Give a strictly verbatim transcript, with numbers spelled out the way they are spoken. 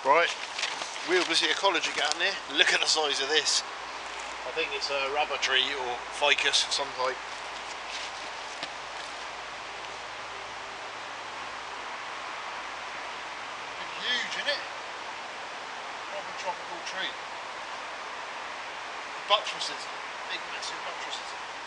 Right, we'll visit ecology down there. Look at the size of this. I think it's a rubber tree or ficus of some type. Huge, isn't it? Proper tropical tree. Buttresses, big massive buttresses.